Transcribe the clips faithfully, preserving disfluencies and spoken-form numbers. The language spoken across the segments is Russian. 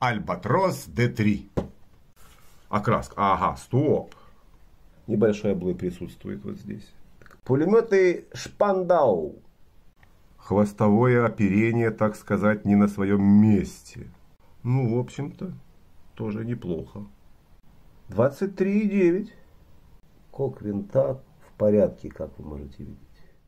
Альбатрос дэ три. Окраска. Ага, стоп. Небольшой облой присутствует вот здесь. Пулеметы Шпандау. Хвостовое оперение, так сказать, не на своем месте. Ну, в общем-то, тоже неплохо. двадцать три и девять. Кок винта в порядке, как вы можете видеть.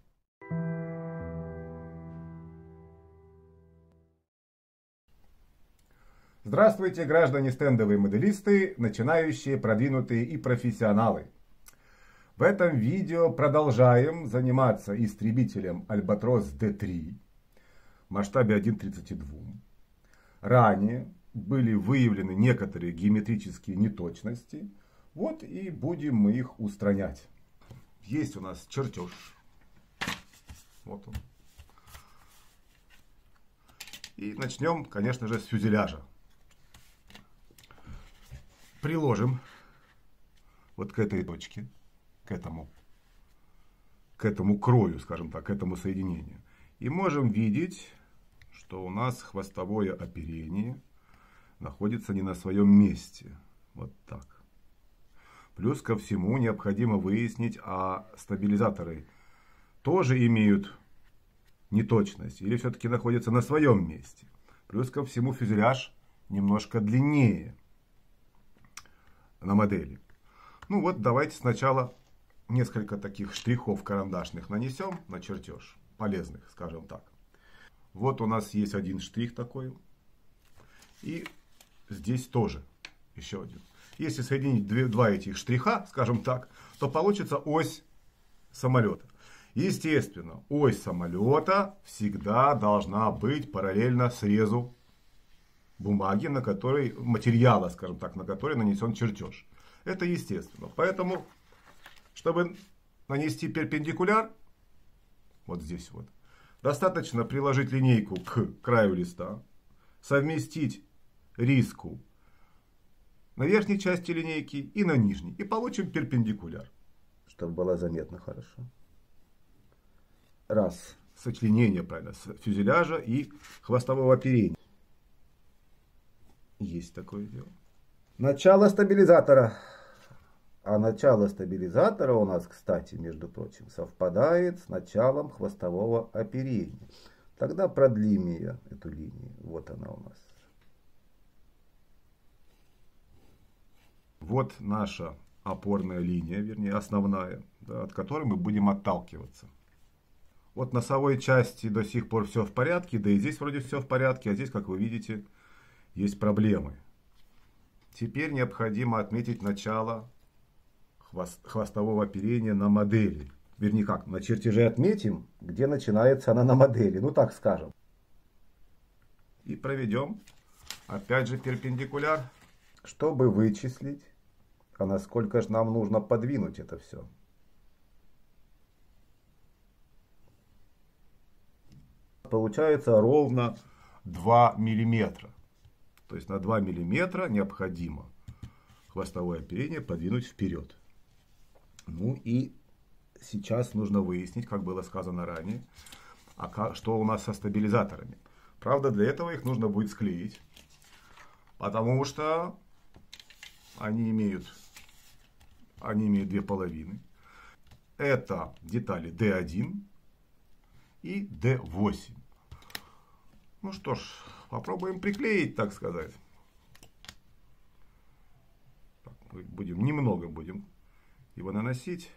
Здравствуйте, граждане стендовые моделисты, начинающие, продвинутые и профессионалы. В этом видео продолжаем заниматься истребителем Альбатрос дэ три в масштабе один к тридцати двум. Ранее были выявлены некоторые геометрические неточности. Вот и будем мы их устранять. Есть у нас чертеж. Вот он. И начнем, конечно же, с фюзеляжа. Приложим вот к этой точке, к этому, к этому крою, скажем так, к этому соединению. И можем видеть, что у нас хвостовое оперение находится не на своем месте. Вот так. Плюс ко всему необходимо выяснить, а стабилизаторы тоже имеют неточность или все-таки находятся на своем месте. Плюс ко всему фюзеляж немножко длиннее на модели. Ну вот давайте сначала несколько таких штрихов карандашных нанесем на чертеж. Полезных, скажем так. Вот у нас есть один штрих такой. И здесь тоже еще один. Если соединить две, два этих штриха, скажем так, то получится ось самолета. Естественно, ось самолета всегда должна быть параллельно срезу бумаги, на которой, материала, скажем так, на который нанесен чертеж. Это естественно. Поэтому, чтобы нанести перпендикуляр, вот здесь вот, достаточно приложить линейку к краю листа, совместить риску на верхней части линейки и на нижней. И получим перпендикуляр. Чтобы было заметно хорошо. Раз. Сочленение, правильно, с фюзеляжа и хвостового оперения. Есть такое дело. Начало стабилизатора. А начало стабилизатора у нас, кстати, между прочим, совпадает с началом хвостового оперения. Тогда продлим ее, эту линию. Вот она у нас. Вот наша опорная линия, вернее основная, да, от которой мы будем отталкиваться. Вот носовой части до сих пор все в порядке, да и здесь вроде все в порядке, а здесь, как вы видите, есть проблемы. Теперь необходимо отметить начало хвост, хвостового оперения на модели. Вернее как, На чертеже отметим, где начинается она на модели. Ну так скажем. И проведем опять же перпендикуляр. Чтобы вычислить, а насколько же нам нужно подвинуть это все. Получается ровно два миллиметра. То есть на два миллиметра необходимо хвостовое оперение подвинуть вперед. Ну и сейчас нужно выяснить, как было сказано ранее, а как, что у нас со стабилизаторами. Правда, для этого их нужно будет склеить, потому что они имеют, они имеют две половины. Это детали дэ один и дэ восемь. Ну что ж, попробуем приклеить, так сказать. Так, будем, немного будем его наносить.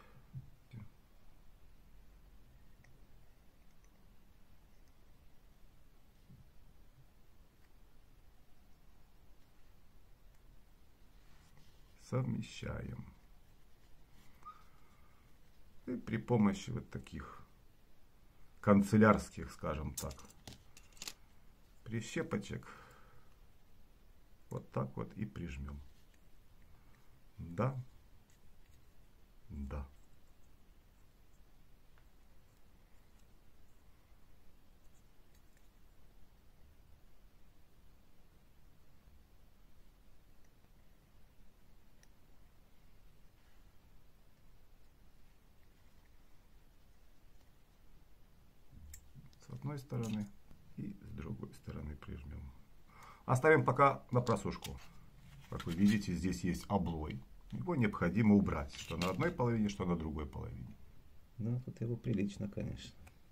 Совмещаем. И при помощи вот таких канцелярских, скажем так, прищепочек вот так вот и прижмем. Да. Да. С одной стороны и с другой стороны прижмем. Оставим пока на просушку. Как вы видите, здесь есть облой. Его необходимо убрать, что на одной половине, что на другой половине. Ну, тут его прилично, конечно.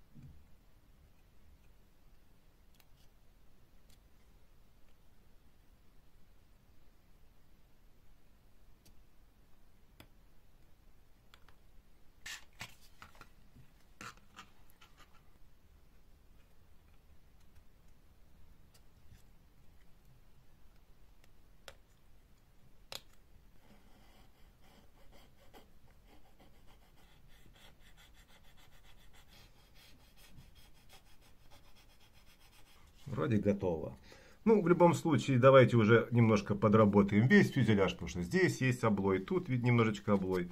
Вроде готово. Ну, в любом случае, давайте уже немножко подработаем весь фюзеляж, потому что здесь есть облой, тут ведь немножечко облой.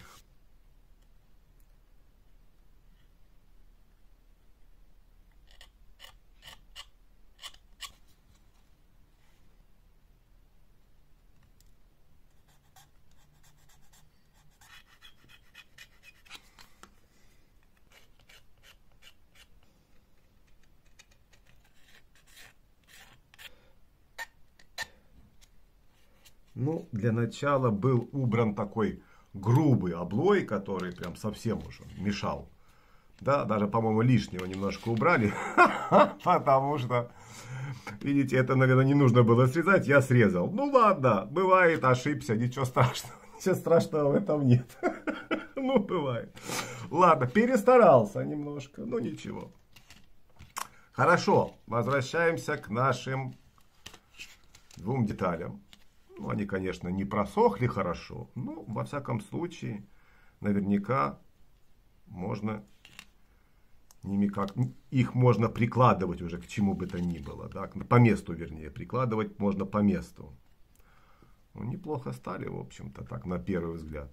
Ну, для начала был убран такой грубый облой, который прям совсем уже мешал. Да, даже, по-моему, лишнего немножко убрали, потому что, видите, это, наверное, не нужно было срезать, я срезал. Ну ладно, бывает, ошибся, ничего страшного, ничего страшного в этом нет. Ну, бывает. Ладно, перестарался немножко, ну ничего. Хорошо, возвращаемся к нашим двум деталям. Ну, они, конечно, не просохли хорошо, но, во всяком случае, наверняка можно ними как их можно прикладывать уже к чему бы то ни было, да, по месту, вернее, прикладывать можно по месту. Ну, неплохо стали, в общем-то, так, на первый взгляд.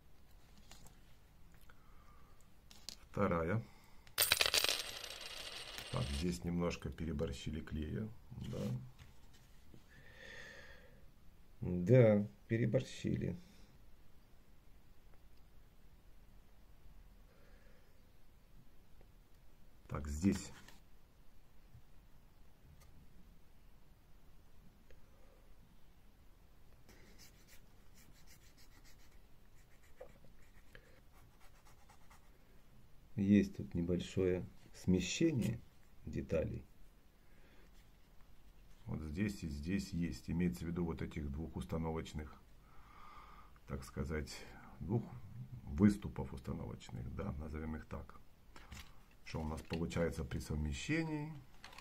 Вторая. Так, здесь немножко переборщили клея, да. Да, переборщили. Так, здесь. Есть тут небольшое смещение деталей. Вот здесь и здесь есть. Имеется в виду вот этих двух установочных, так сказать, двух выступов установочных, да, назовем их так. Что у нас получается при совмещении?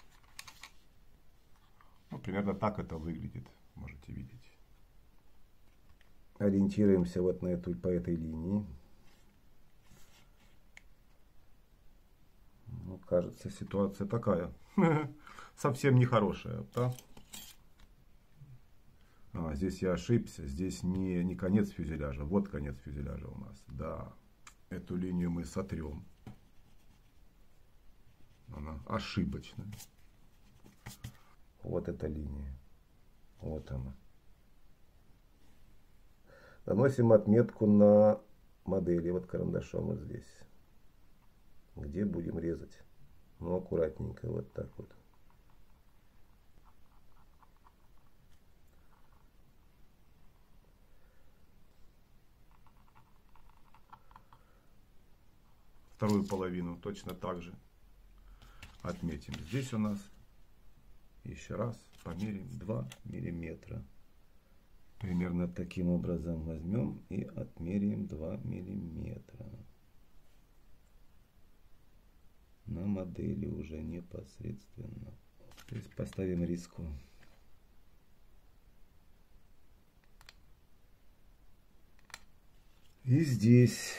Ну, примерно так это выглядит, можете видеть. Ориентируемся вот на эту, по этой линии. Ну, кажется, ситуация такая. Совсем нехорошая, да? А, здесь я ошибся. Здесь не, не конец фюзеляжа. Вот конец фюзеляжа у нас. Да. Эту линию мы сотрем. Она ошибочная. Вот эта линия. Вот она. Наносим отметку на модели. Вот карандашом вот здесь. Где будем резать. Ну, аккуратненько. Вот так вот. Вторую половину точно так же отметим. Здесь у нас еще раз померим два миллиметра. Примерно таким образом возьмем и отмеряем два миллиметра. На модели уже непосредственно. То есть поставим риску. И здесь.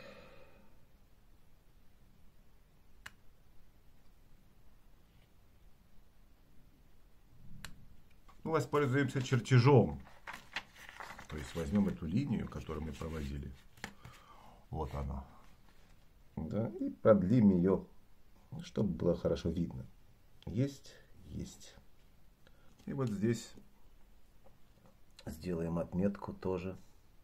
Ну, воспользуемся чертежом. То есть возьмем эту линию, которую мы проводили. Вот она. Да, и продлим ее, чтобы было хорошо видно. Есть, есть. И вот здесь сделаем отметку тоже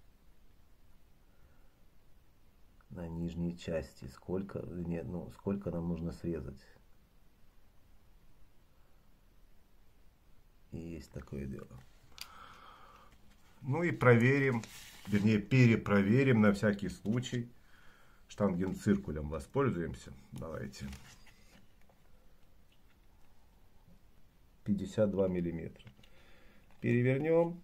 на нижней части. Сколько, нет, ну, сколько нам нужно срезать. И есть такое дело. Ну и проверим, вернее перепроверим на всякий случай. Штангенциркулем воспользуемся. Давайте. пятьдесят два миллиметра. Перевернем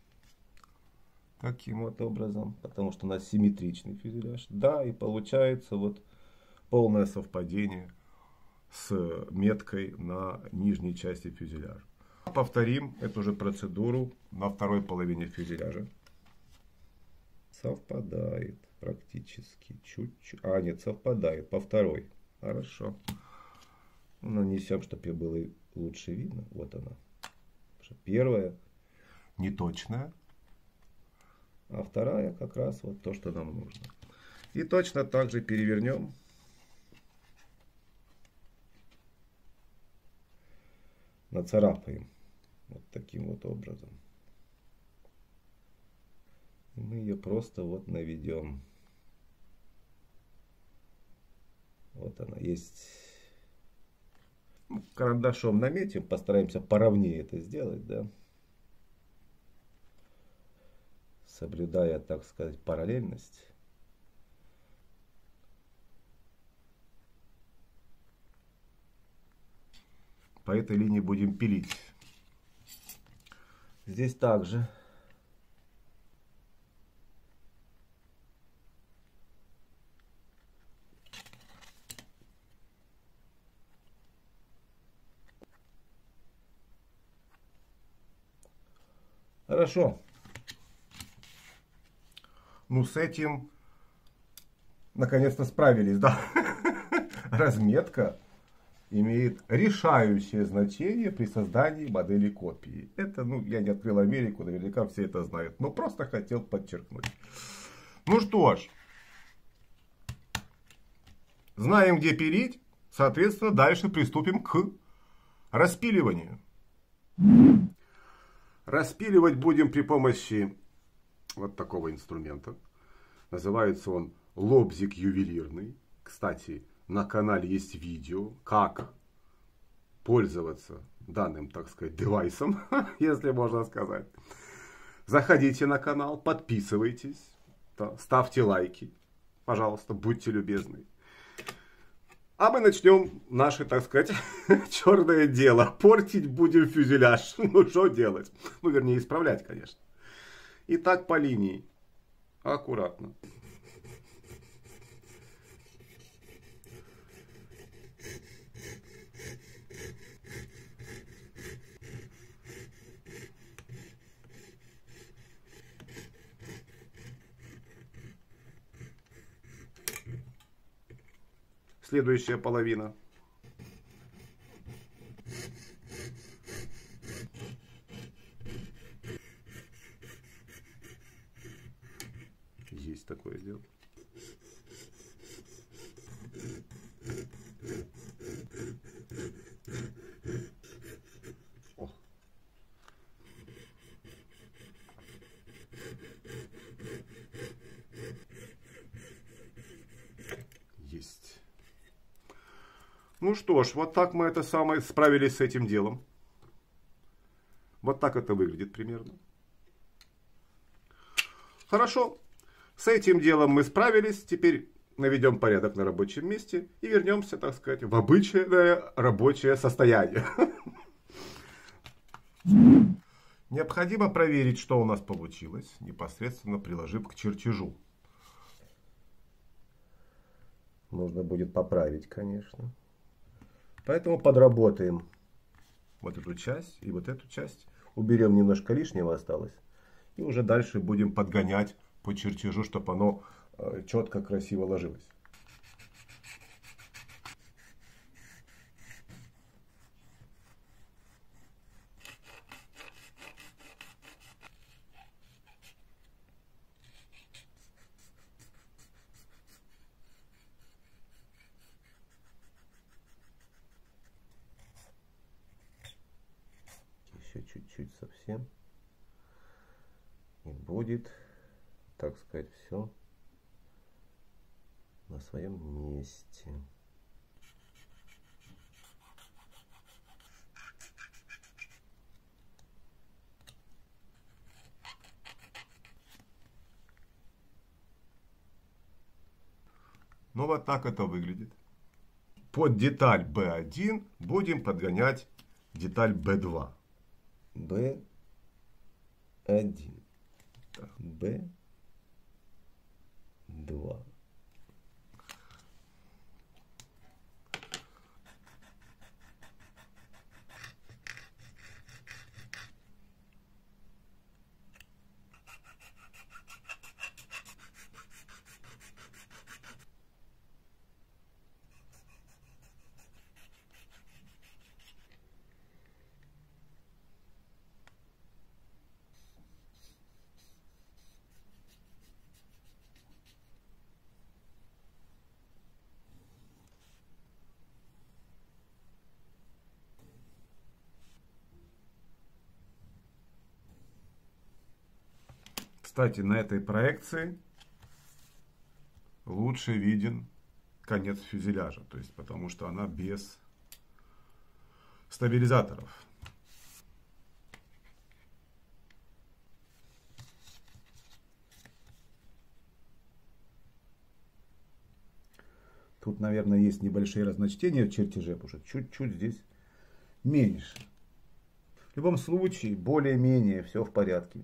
таким вот образом, потому что у нас симметричный фюзеляж. Да, и получается вот полное совпадение с меткой на нижней части фюзеляжа. Повторим эту же процедуру на второй половине фюзеляжа. Совпадает практически чуть-чуть. А, нет, совпадает по второй. Хорошо. Нанесем, чтобы ее было лучше видно. Вот она. Первая неточная, а вторая как раз вот то, что нам нужно. И точно так же перевернем. Нацарапаем вот таким вот образом. И мы ее просто вот наведем. Вот она есть. Карандашом наметим, постараемся поровнее это сделать, да. Соблюдая, так сказать, параллельность. По этой линии будем пилить. Здесь также. Хорошо. Ну, с этим наконец-то справились, да? Разметка имеет решающее значение при создании модели копии. Это, ну, я не открыл Америку, наверняка все это знают. Но просто хотел подчеркнуть. Ну что ж. Знаем, где пилить. Соответственно, дальше приступим к распиливанию. Распиливать будем при помощи вот такого инструмента. Называется он лобзик ювелирный. Кстати, на канале есть видео, как пользоваться данным, так сказать, девайсом, если можно сказать. Заходите на канал, подписывайтесь, да, ставьте лайки, пожалуйста, будьте любезны. А мы начнем наше, так сказать, черное дело. Портить будем фюзеляж. Ну, что делать? Ну, вернее, исправлять, конечно. Итак, по линии. Аккуратно. Следующая половина. Есть такое дело. О. Есть. Ну что ж, вот так мы это самое справились с этим делом. Вот так это выглядит примерно. Хорошо. С этим делом мы справились. Теперь наведем порядок на рабочем месте и вернемся, так сказать, в обычное рабочее состояние. Необходимо проверить, что у нас получилось, непосредственно приложив к чертежу. Нужно будет поправить, конечно. Поэтому подработаем вот эту часть и вот эту часть. Уберем немножко лишнего осталось. И уже дальше будем подгонять по чертежу, чтобы оно четко, красиво ложилось. Еще чуть-чуть совсем. И будет, так сказать, все на своем месте. Ну вот так это выглядит. Под деталь бэ один будем подгонять деталь бэ два. бэ один. бэ два. Кстати, на этой проекции лучше виден конец фюзеляжа, то есть потому что она без стабилизаторов. Тут, наверное, есть небольшие разночтения в чертеже, потому что чуть-чуть здесь меньше. В любом случае, более-менее все в порядке.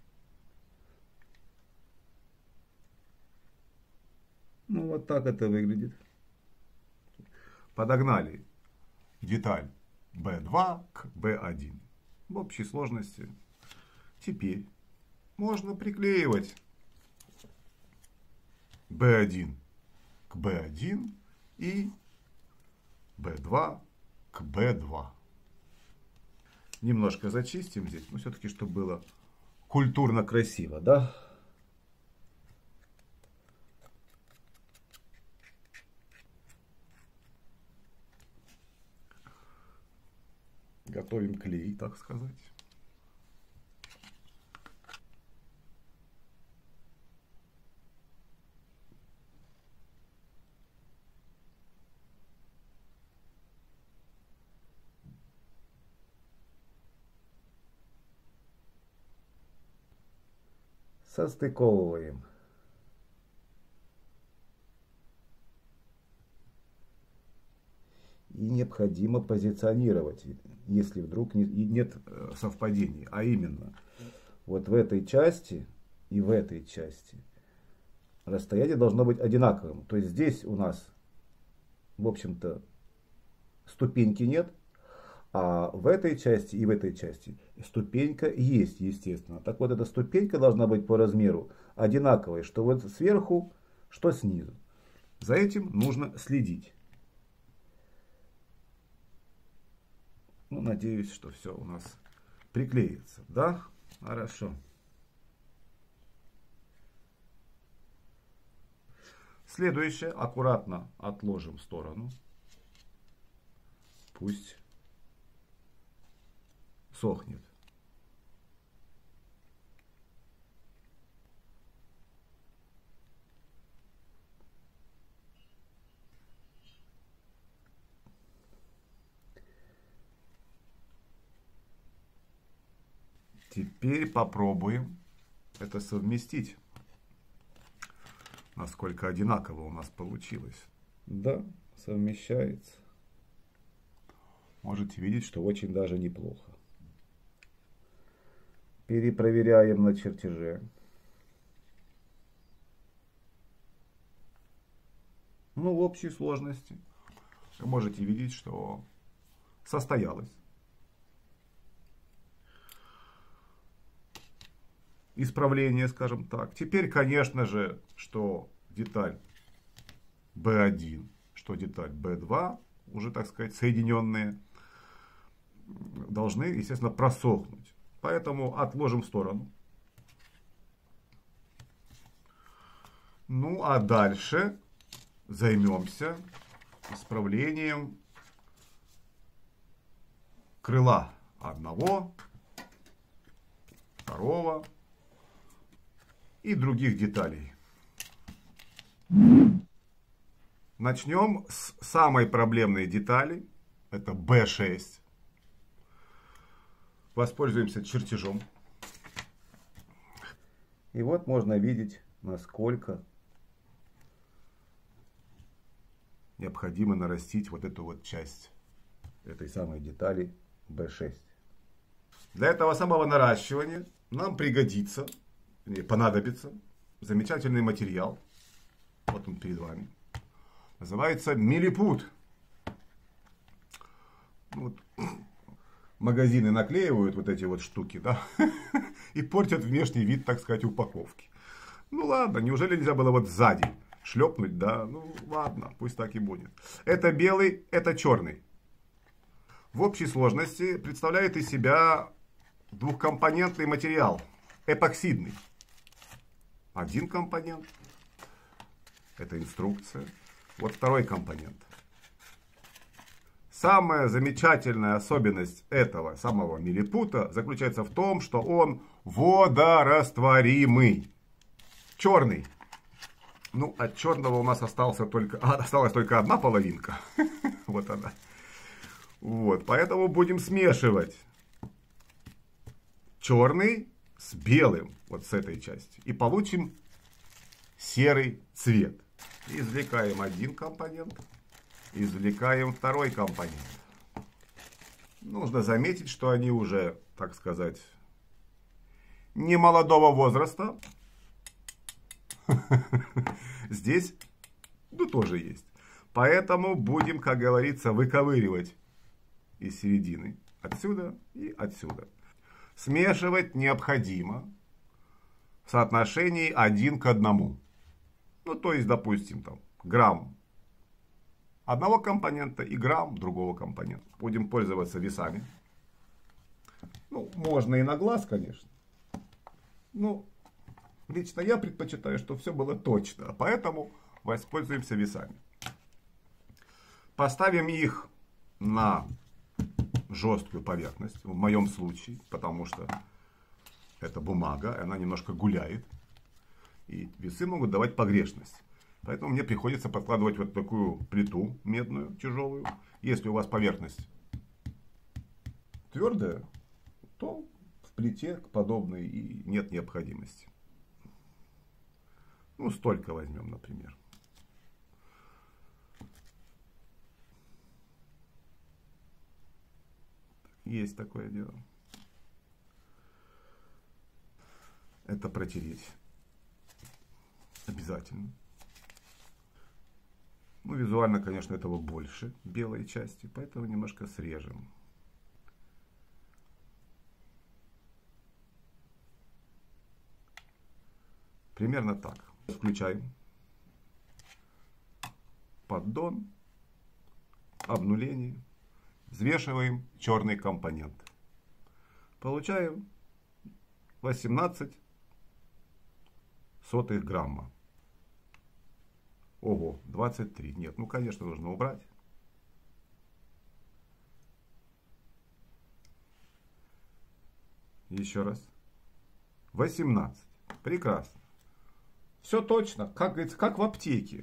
Ну, вот так это выглядит. Подогнали деталь бэ два к бэ один. В общей сложности. Теперь можно приклеивать бэ один к бэ один и бэ два к бэ два. Немножко зачистим здесь, но все-таки, чтобы было культурно красиво, да? Готовим клей, так сказать. Состыковываем. И необходимо позиционировать, если вдруг не, нет совпадений. А именно, вот в этой части и в этой части расстояние должно быть одинаковым. То есть здесь у нас, в общем-то, ступеньки нет, а в этой части и в этой части ступенька есть, естественно. Так вот, эта ступенька должна быть по размеру одинаковой, что вот сверху, что снизу. За этим нужно следить. Ну, надеюсь, что все у нас приклеится. Да? Хорошо. Следующее аккуратно отложим в сторону. Пусть сохнет. Теперь попробуем это совместить. Насколько одинаково у нас получилось. Да, совмещается. Можете видеть, что Что очень даже неплохо. Перепроверяем на чертеже. ну, в общей сложности вы можете видеть, что состоялось исправление, скажем так. Теперь, конечно же, что деталь бэ один, что деталь бэ два, уже, так сказать, соединенные, должны, естественно, просохнуть. Поэтому отложим в сторону. Ну, а дальше займемся исправлением крыла одного, второго и других деталей. Начнем с самой проблемной детали. Это бэ шесть. Воспользуемся чертежом. И вот можно видеть, насколько необходимо нарастить вот эту вот часть этой самой детали бэ шесть. Для этого самого наращивания нам пригодится, или понадобится замечательный материал. Вот он перед вами. Называется миллипут. Вот. Магазины наклеивают вот эти вот штуки, да, и портят внешний вид, так сказать, упаковки. Ну ладно, неужели нельзя было вот сзади шлепнуть, да? Ну ладно, пусть так и будет. Это белый, это черный. В общей сложности представляет из себя двухкомпонентный материал, эпоксидный. Один компонент, это инструкция. Вот второй компонент. Самая замечательная особенность этого самого миллипута заключается в том, что он водорастворимый. Черный. Ну, от черного у нас остался только, осталась только одна половинка. Вот она. Вот, поэтому будем смешивать черный с белым, вот с этой части. И получим серый цвет. Извлекаем один компонент. Извлекаем второй компонент. Нужно заметить, что они уже, так сказать, не молодого возраста. Здесь, ну, тоже есть. Поэтому будем, как говорится, выковыривать из середины. Отсюда и отсюда. Смешивать необходимо в соотношении один к одному. Ну, то есть, допустим, там, грамм одного компонента и грамм другого компонента. Будем пользоваться весами. Ну, можно и на глаз, конечно. Ну, лично я предпочитаю, чтобы все было точно. Поэтому воспользуемся весами. Поставим их на жесткую поверхность. В моем случае, потому что это бумага, и она немножко гуляет. И весы могут давать погрешность. Поэтому мне приходится подкладывать вот такую плиту медную, тяжелую. Если у вас поверхность твердая, то в плите к подобной и нет необходимости. Ну, столько возьмем, например. Есть такое дело. Это протереть. Обязательно. Ну, визуально, конечно, этого больше, белой части, поэтому немножко срежем. Примерно так. Включаем поддон, обнуление, взвешиваем черный компонент. Получаем восемнадцать сотых грамма. Ого, двадцать три. Нет, ну, конечно, нужно убрать. Еще раз. восемнадцать. Прекрасно. Все точно, как говорится, как в аптеке.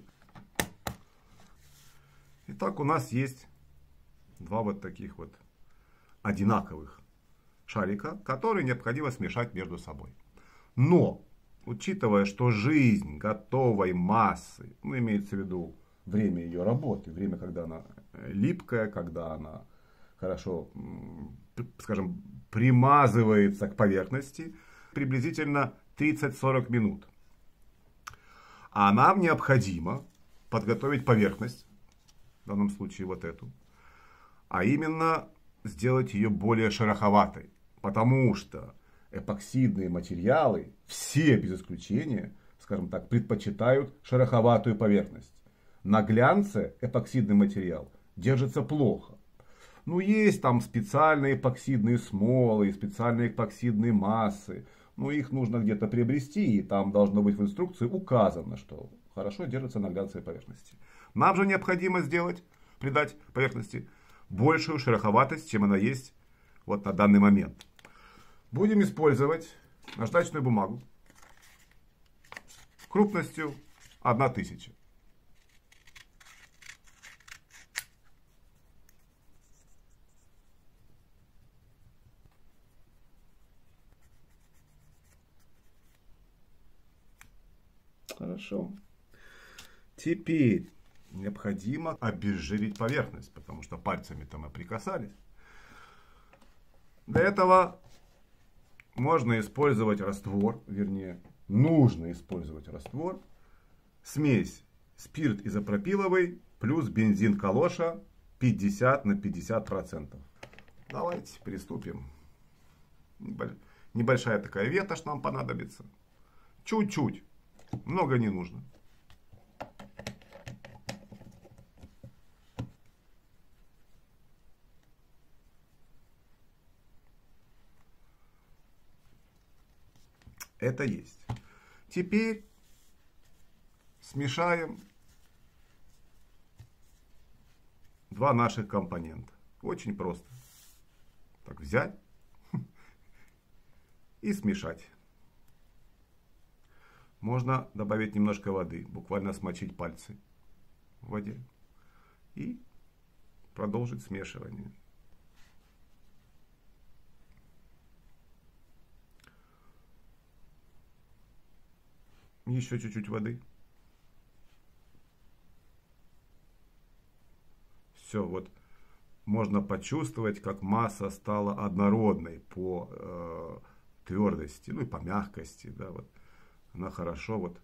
Итак, у нас есть два вот таких вот одинаковых шарика, которые необходимо смешать между собой. Но, учитывая, что жизнь готовой массы, ну, имеется в виду время ее работы, время, когда она липкая, когда она хорошо, скажем, примазывается к поверхности, приблизительно тридцать-сорок минут. А нам необходимо подготовить поверхность, в данном случае вот эту, а именно сделать ее более шероховатой, потому что эпоксидные материалы, все без исключения, скажем так, предпочитают шероховатую поверхность. На глянце эпоксидный материал держится плохо. Ну, есть там специальные эпоксидные смолы, специальные эпоксидные массы. Ну, их нужно где-то приобрести, и там должно быть в инструкции указано, что хорошо держится на глянцевой поверхности. Нам же необходимо сделать, придать поверхности большую шероховатость, чем она есть вот на данный момент. Будем использовать наждачную бумагу крупностью одна тысяча. Хорошо. Теперь необходимо обезжирить поверхность, потому что пальцами-то мы прикасались. Для этого можно использовать раствор, вернее, нужно использовать раствор, смесь спирт изопропиловый плюс бензин калоша пятьдесят на пятьдесят процентов. Давайте приступим. Небольшая такая ветошь нам понадобится. Чуть-чуть. Много не нужно. Это есть. Теперь смешаем два наших компонента. Очень просто. Так, взять и смешать. Можно добавить немножко воды, буквально смочить пальцы в воде и продолжить смешивание. Еще чуть-чуть воды. Все, вот можно почувствовать, как масса стала однородной по э, твердости, ну и по мягкости, да, вот. Она хорошо вот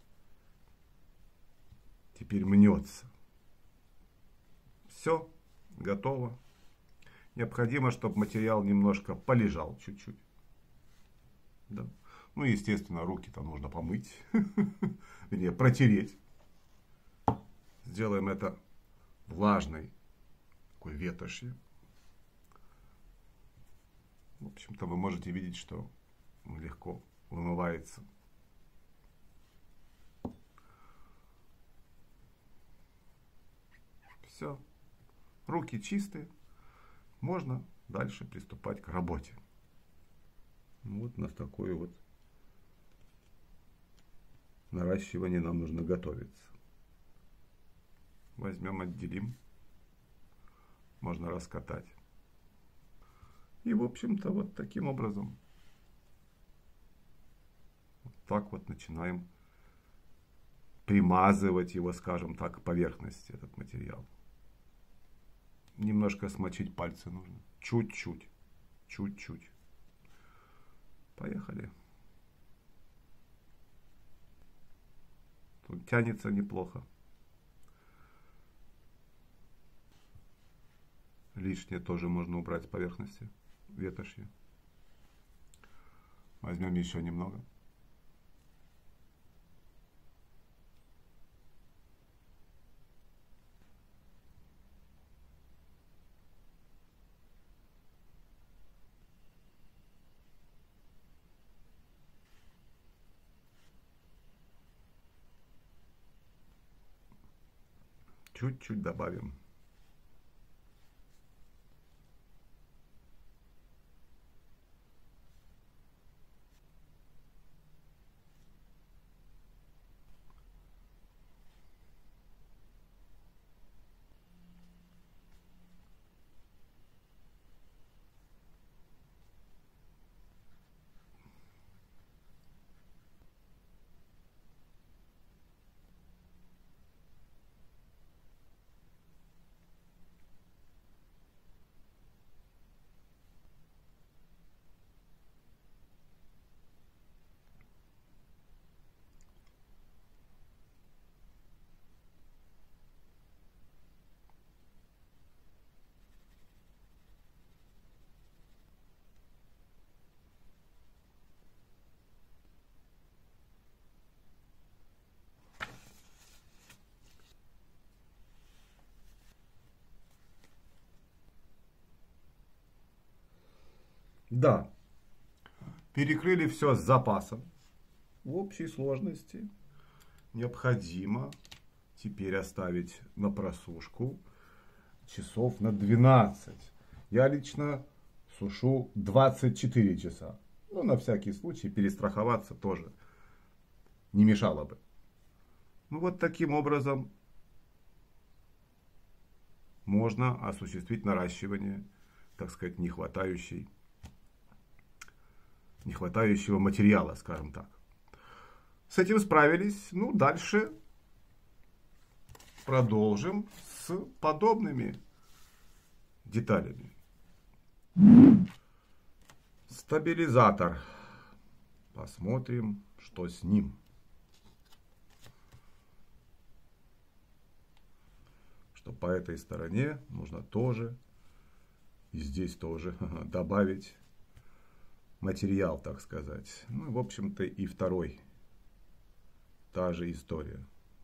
теперь мнется. Все, готово. Необходимо, чтобы материал немножко полежал чуть-чуть. Да. Ну, естественно, руки-то нужно помыть, вернее, протереть. Сделаем это влажной такой ветошью. В общем-то, вы можете видеть, что он легко вымывается. Все. Руки чистые. Можно дальше приступать к работе. Вот на такое вот наращивание нам нужно готовиться. Возьмем, отделим. Можно раскатать. И, в общем-то, вот таким образом. Вот так вот начинаем примазывать его, скажем так, к поверхности, этот материал. Немножко смочить пальцы нужно. Чуть-чуть. Чуть-чуть. Поехали. Тут тянется неплохо. Лишнее тоже можно убрать с поверхности ветошью. Возьмем еще немного. Чуть-чуть добавим. Да, перекрыли все с запасом. В общей сложности необходимо теперь оставить на просушку часов на двенадцать. Я лично сушу двадцать четыре часа. Ну, на всякий случай перестраховаться тоже не мешало бы. Ну, вот таким образом можно осуществить наращивание, так сказать, не хватающей не хватающего материала, скажем так. С этим справились. Ну, дальше продолжим с подобными деталями. Стабилизатор. Посмотрим, что с ним. Что по этой стороне нужно тоже, и здесь тоже добавить материал, так сказать. Ну, в общем-то, и второй. Та же история.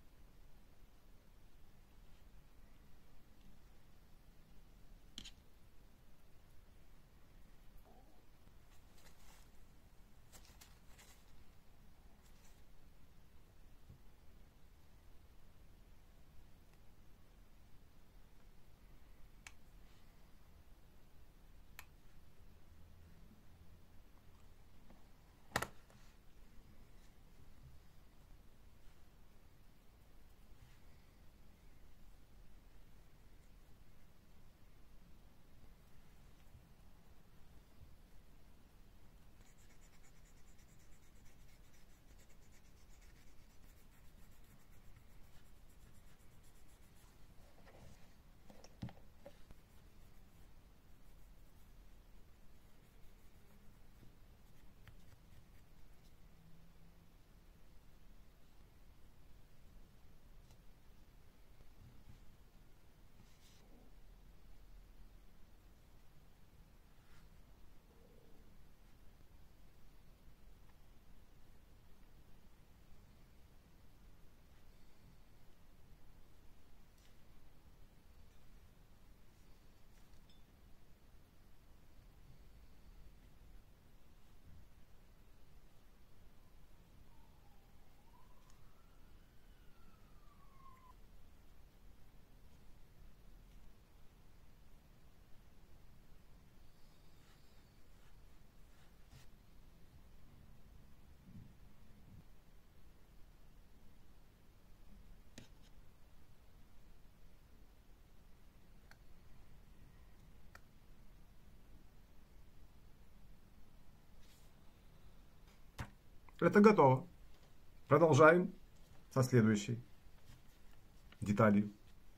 Это готово. Продолжаем со следующей деталью.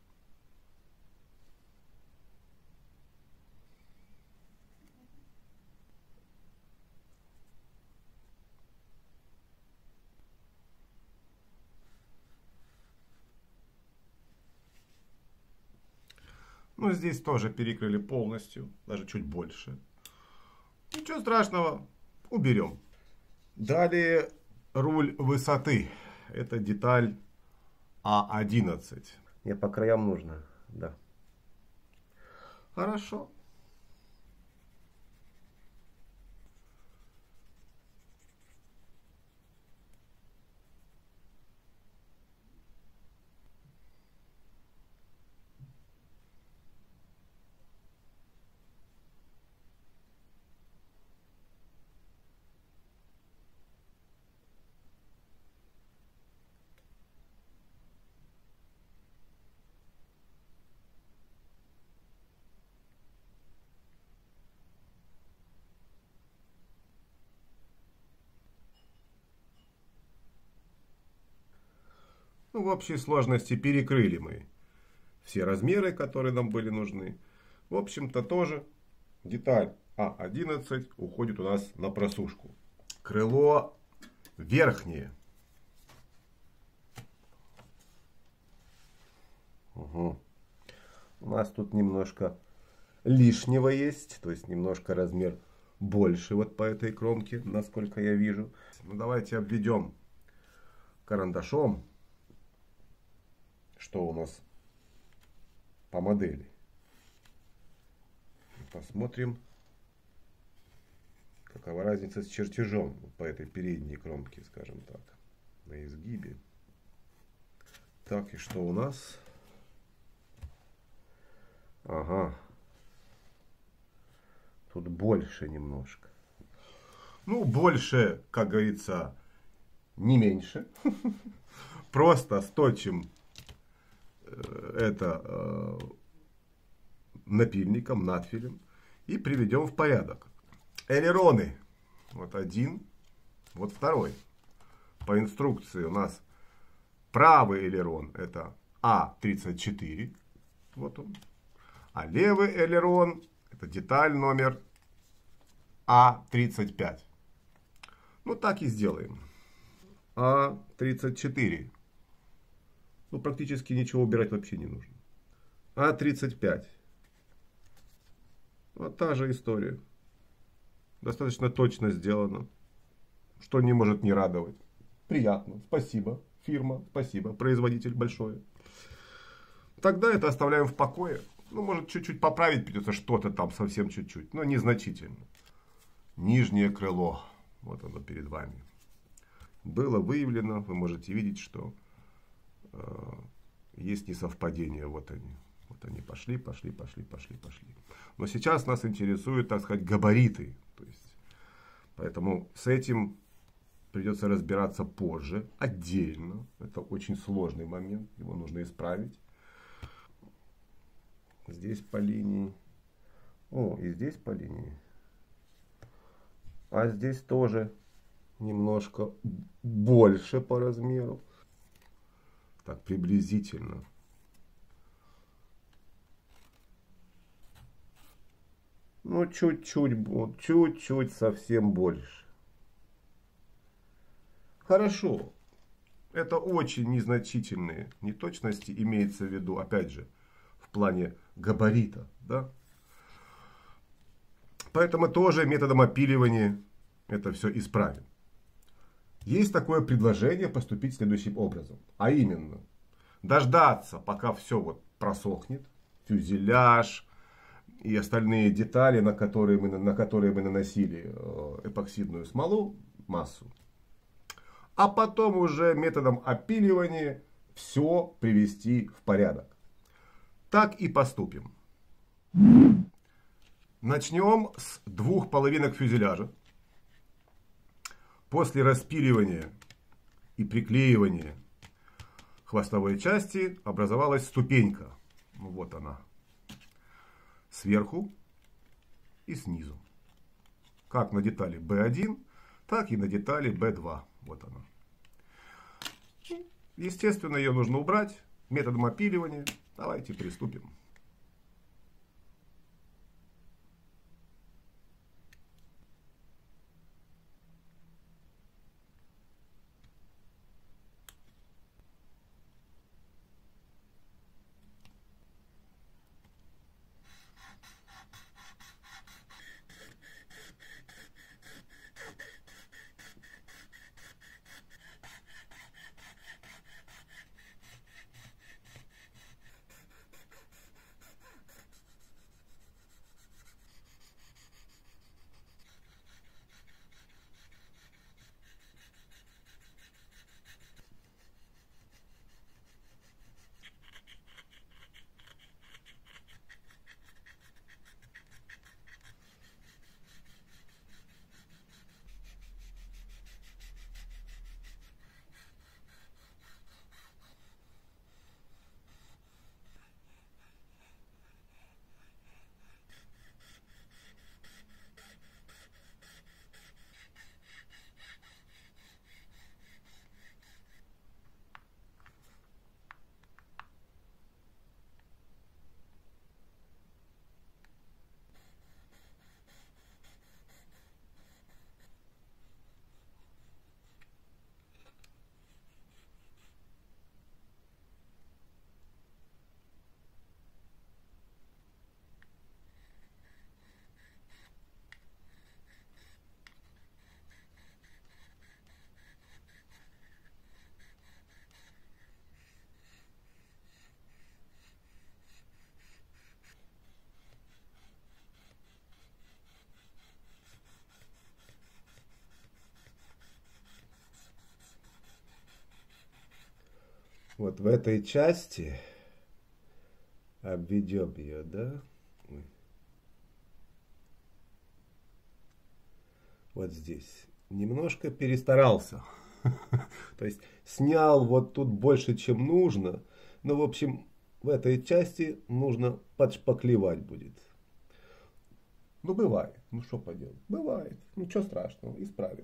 Ну, здесь тоже перекрыли полностью, даже чуть больше. Ничего страшного, уберем. Далее руль высоты. Это деталь А одиннадцать. Мне по краям нужно, да. Хорошо. Ну, в общей сложности перекрыли мы все размеры, которые нам были нужны. В общем-то, тоже деталь А одиннадцать уходит у нас на просушку. Крыло верхнее. Угу. У нас тут немножко лишнего есть, то есть немножко размер больше вот по этой кромке, насколько я вижу. Ну, давайте обведем карандашом, что у нас по модели. Посмотрим, какова разница с чертежом по этой передней кромке, скажем так, на изгибе. Так, и что у нас? Ага. Тут больше немножко. Ну, больше, как говорится, не меньше. Просто сточим это напильником, надфилем и приведем в порядок. Элероны. Вот один, вот второй. По инструкции у нас правый элерон — это А тридцать четыре. Вот он. А левый элерон — это деталь номер А тридцать пять. Ну, так и сделаем. А тридцать четыре. Ну, практически ничего убирать вообще не нужно. А тридцать пять. Вот та же история. Достаточно точно сделано. Что не может не радовать. Приятно. Спасибо. Фирма. Спасибо. Производитель большое. Тогда это оставляем в покое. Ну, может, чуть-чуть поправить придется что-то там, совсем чуть-чуть. Но незначительно. Нижнее крыло. Вот оно перед вами. Было выявлено. Вы можете видеть, что э, есть несовпадения. Вот они. Вот они пошли, пошли, пошли, пошли, пошли. Но сейчас нас интересуют, так сказать, габариты. То есть, поэтому с этим придется разбираться позже, отдельно. Это очень сложный момент. Его нужно исправить. Здесь по линии. О, и здесь по линии. А здесь тоже немножко больше по размеру. Так, приблизительно. Ну, чуть-чуть, вот, чуть-чуть совсем больше. Хорошо. Это очень незначительные неточности, имеется в виду, опять же, в плане габарита. Да? Поэтому тоже методом опиливания это все исправим. Есть такое предложение поступить следующим образом. А именно, дождаться, пока все вот просохнет, фюзеляж и остальные детали, на которые мы, на которые мы наносили эпоксидную смолу, массу. А потом уже методом опиливания все привести в порядок. Так и поступим. Начнем с двух половинок фюзеляжа. После распиливания и приклеивания хвостовой части образовалась ступенька. Вот она. Сверху и снизу. Как на детали бэ один, так и на детали бэ два. Вот она. Естественно, ее нужно убрать методом опиливания. Давайте приступим. Вот в этой части обведем ее, да? Вот здесь. Немножко перестарался. То есть снял вот тут больше, чем нужно. Но, в общем, в этой части нужно подшпаклевать будет. Ну, бывает. Ну, что поделать? Бывает. Ничего страшного. Исправим.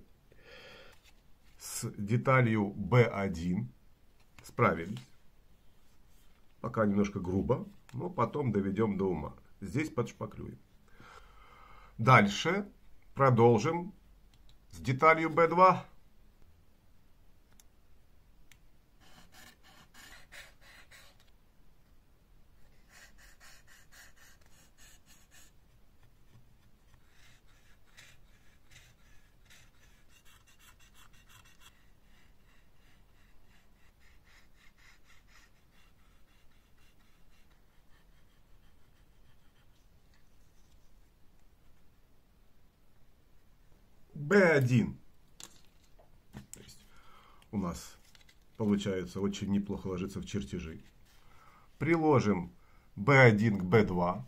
С деталью бэ один справились. Пока немножко грубо, но потом доведем до ума. Здесь подшпаклюем. Дальше продолжим с деталью бэ два. бэ один. То есть у нас получается очень неплохо ложится в чертежи. Приложим бэ один к бэ два.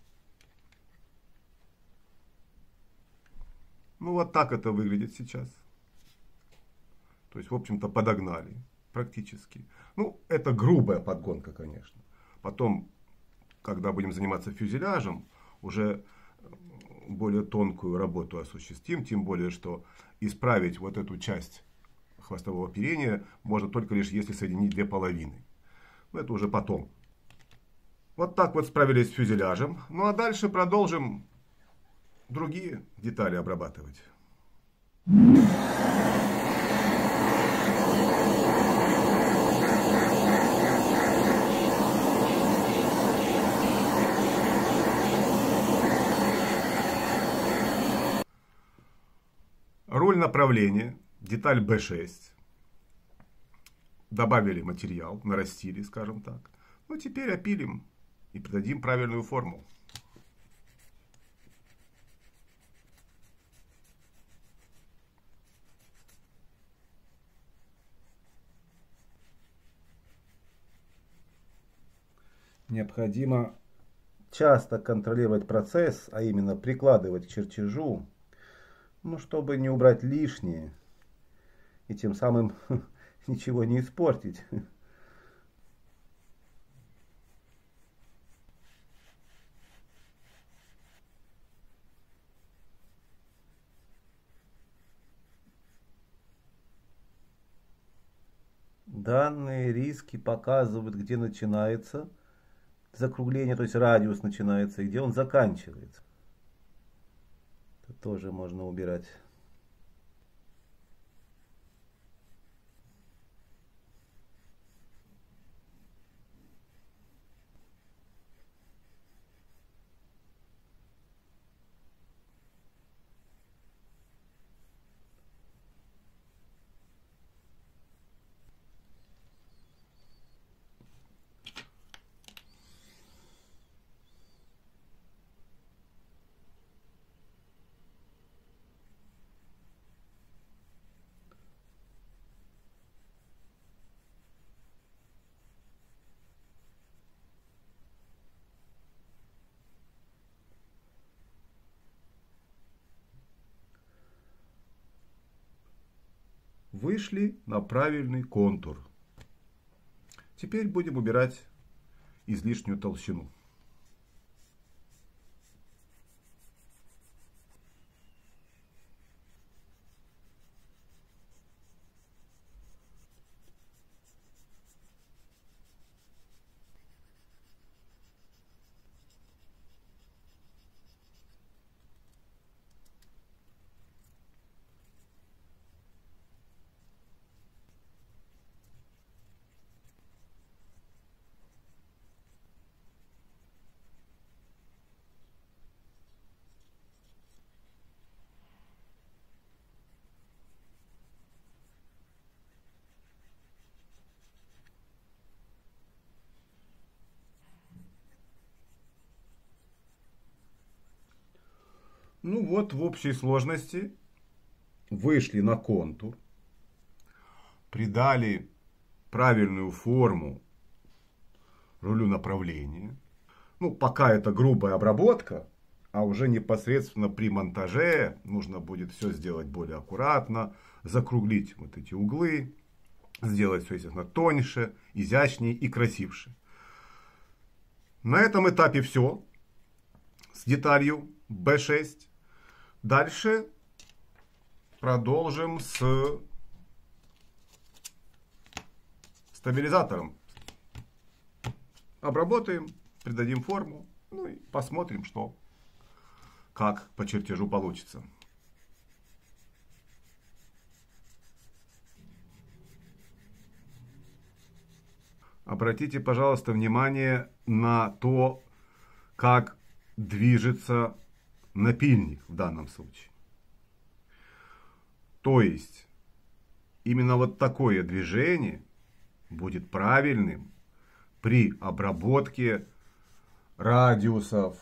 Ну вот так это выглядит сейчас. То есть, в общем-то, подогнали практически. Ну, это грубая подгонка, конечно. Потом, когда будем заниматься фюзеляжем, уже более тонкую работу осуществим, тем более, что исправить вот эту часть хвостового оперения можно только лишь если соединить две половины. Но это уже потом. Вот так вот справились с фюзеляжем. Ну а дальше продолжим другие детали обрабатывать. Руль направления, деталь бэ шесть. Добавили материал, нарастили, скажем так. Ну, теперь опилим и придадим правильную форму. Необходимо часто контролировать процесс, а именно прикладывать к чертежу, ну, чтобы не убрать лишнее и тем самым ничего не испортить. Данные риски показывают, где начинается закругление, то есть радиус начинается, и где он заканчивается. Это тоже можно убирать. Вышли на правильный контур. Теперь будем убирать излишнюю толщину. Ну вот, в общей сложности вышли на контур, придали правильную форму рулю направления. Ну, пока это грубая обработка, а уже непосредственно при монтаже нужно будет все сделать более аккуратно, закруглить вот эти углы, сделать все, естественно, тоньше, изящнее и красивше. На этом этапе все с деталью бэ шесть. Дальше продолжим с стабилизатором. обработаем, придадим форму, ну и посмотрим, что, как по чертежу получится. Обратите, пожалуйста, внимание на то, как движется напильник в данном случае. То есть, именно вот такое движение будет правильным при обработке радиусов,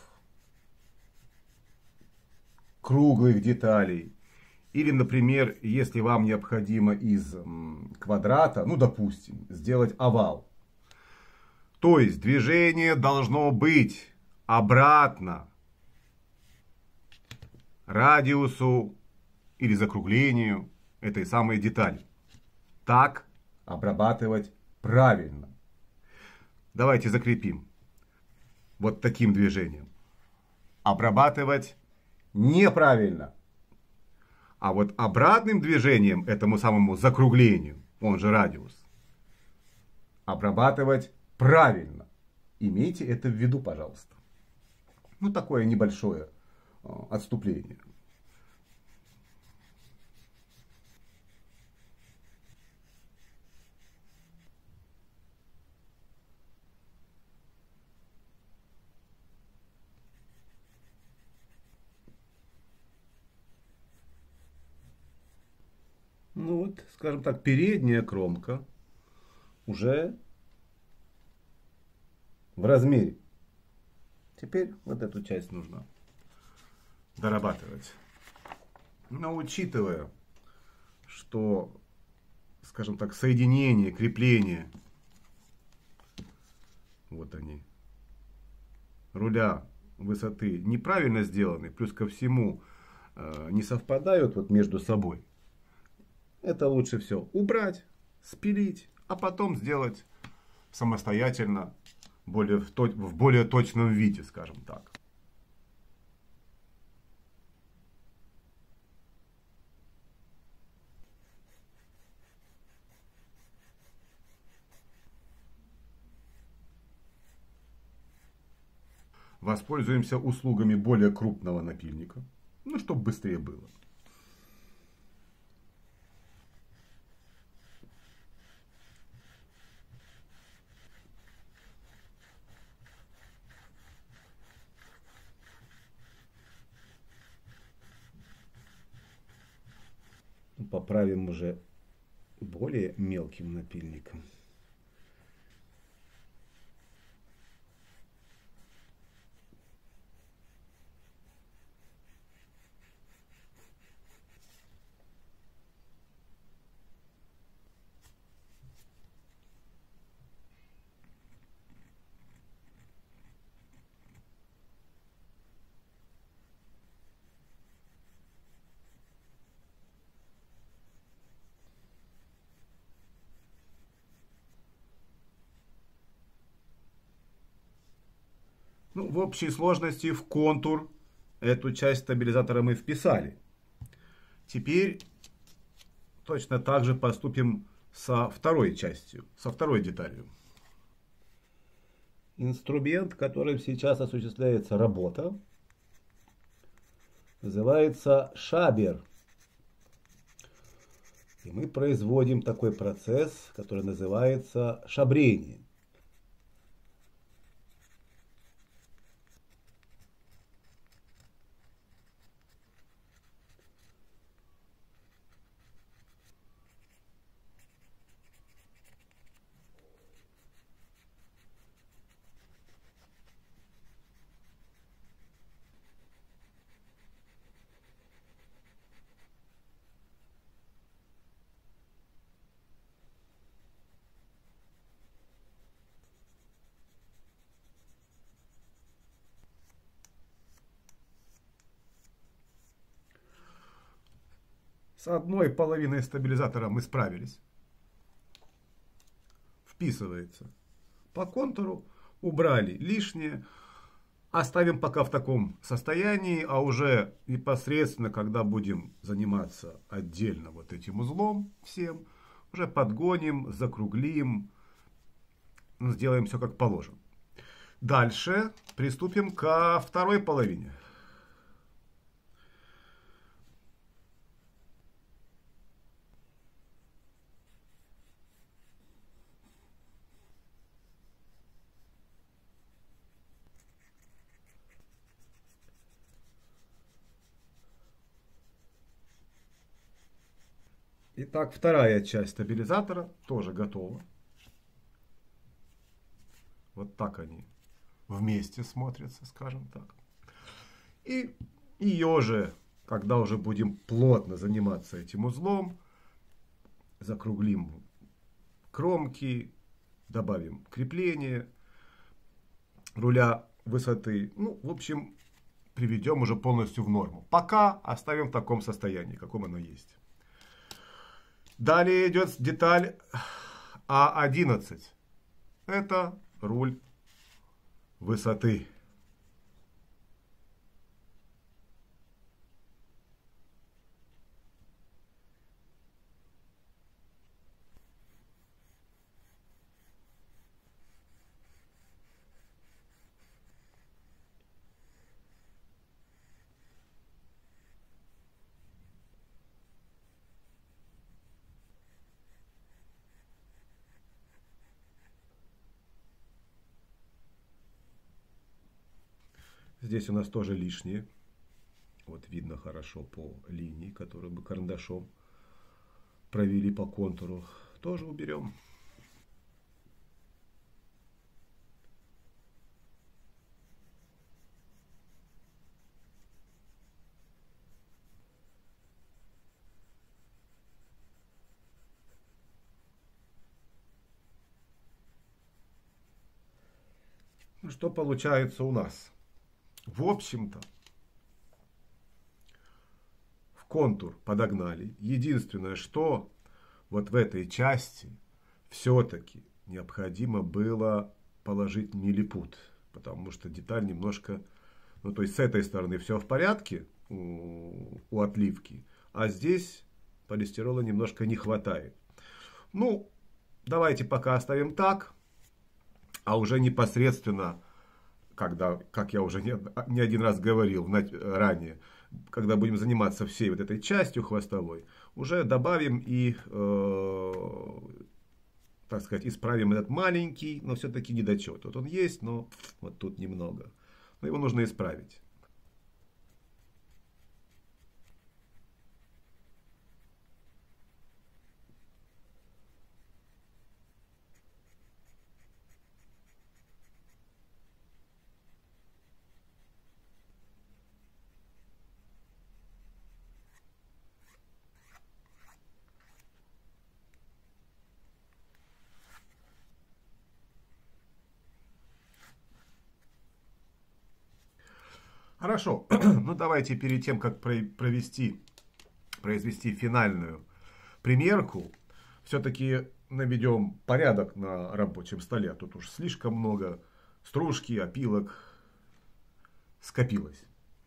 круглых деталей. Или, например, если вам необходимо из квадрата, ну, допустим, сделать овал. То есть, движение должно быть обратно радиусу или закруглению этой самой детали. Так обрабатывать правильно. Давайте закрепим вот таким движением. Обрабатывать неправильно. А вот обратным движением, этому самому закруглению, он же радиус, обрабатывать правильно. Имейте это в виду, пожалуйста. Ну, такое небольшое э, отступление. Ну вот, скажем так, передняя кромка уже в размере. Теперь вот эту часть нужно дорабатывать. Но учитывая, что, скажем так, соединение, крепление, вот они, руля высоты неправильно сделаны, плюс ко всему э, не совпадают вот между собой, это лучше все убрать, спилить, а потом сделать самостоятельно, более в, то, в более точном виде, скажем так. Воспользуемся услугами более крупного напильника, ну, чтобы быстрее было. Поправим уже более мелким напильником. Ну, в общей сложности в контур эту часть стабилизатора мы вписали. Теперь точно так же поступим со второй частью, со второй деталью. Инструмент, которым сейчас осуществляется работа, называется шабер. И мы производим такой процесс, который называется шабрение. С одной половиной стабилизатора мы справились. Вписывается по контуру, убрали лишнее. Оставим пока в таком состоянии, а уже непосредственно, когда будем заниматься отдельно вот этим узлом всем, уже подгоним, закруглим, сделаем все как положено. Дальше приступим ко второй половине. Итак, вторая часть стабилизатора тоже готова. Вот так они вместе смотрятся, скажем так. И ее же, когда уже будем плотно заниматься этим узлом, закруглим кромки, добавим крепление, руля высоты. Ну, в общем, приведем уже полностью в норму. Пока оставим в таком состоянии, каком оно есть. Далее идет деталь А одиннадцать. Это руль высоты. Здесь у нас тоже лишнее. Вот видно хорошо по линии, которую мы карандашом провели по контуру. Тоже уберем. Ну, что получается у нас? В общем-то, в контур подогнали. Единственное, что вот в этой части все-таки необходимо было положить миллипут. Потому что деталь немножко... Ну, то есть с этой стороны все в порядке у, у отливки. А здесь полистирола немножко не хватает. Ну, давайте пока оставим так. А уже непосредственно... Когда, как я уже не, не один раз говорил ранее, когда будем заниматься всей вот этой частью хвостовой, уже добавим и, э, так сказать, исправим этот маленький, но все-таки недочет. Вот он есть, но вот тут немного. Но его нужно исправить. Хорошо, ну давайте перед тем, как провести, произвести финальную примерку, все-таки наведем порядок на рабочем столе. Тут уж слишком много стружки, опилок скопилось.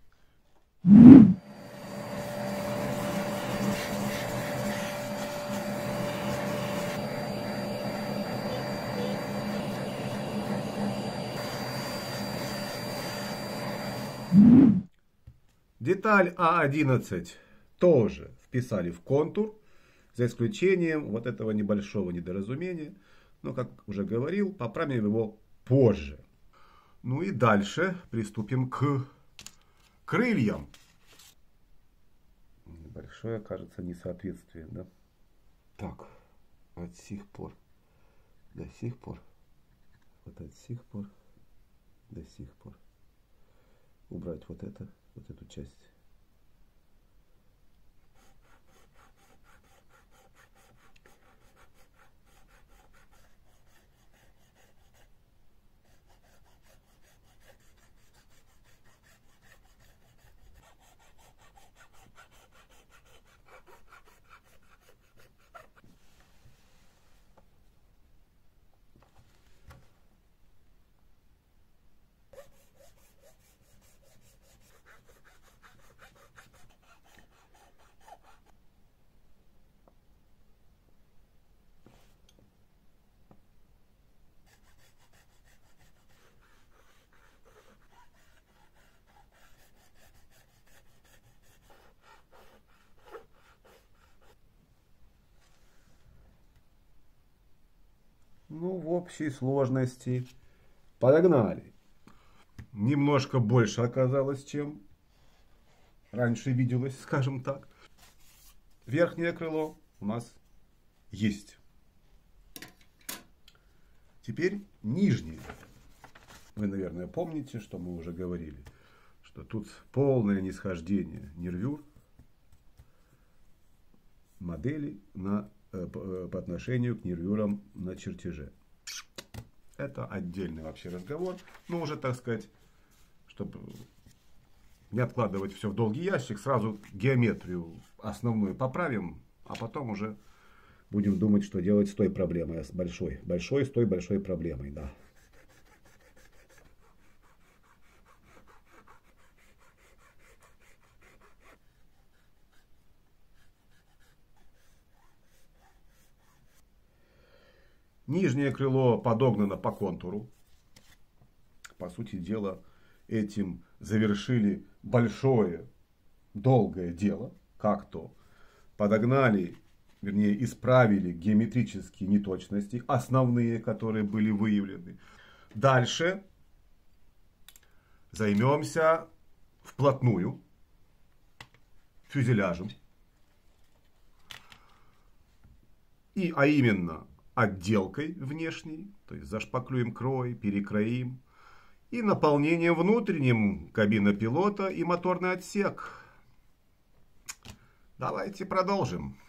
Деталь А одиннадцать тоже вписали в контур, за исключением вот этого небольшого недоразумения. Но, как уже говорил, поправим его позже. Ну и дальше приступим к крыльям. Небольшое, кажется, несоответствие, да? Так, от сих пор до сих пор. Вот от сих пор до сих пор. Убрать вот это, вот эту часть. общей сложности подогнали. Немножко больше оказалось, чем раньше виделось, скажем так. Верхнее крыло у нас есть. Теперь нижнее. Вы, наверное, помните, что мы уже говорили, что тут полное нисхождение нервюр модели на, э, по отношению к нервюрам на чертеже. Это отдельный вообще разговор. Но уже, так сказать, чтобы не откладывать все в долгий ящик, сразу геометрию основную поправим, а потом уже будем думать, что делать с той проблемой, с большой. Большой с той большой проблемой, да. Нижнее крыло подогнано по контуру. По сути дела, этим завершили большое, долгое дело. Как то подогнали, вернее, исправили геометрические неточности, основные, которые были выявлены. Дальше займемся вплотную фюзеляжем. И, а именно, отделкой внешней, то есть зашпаклюем крой, перекроим, и наполнением внутренним кабина пилота и моторный отсек. Давайте продолжим.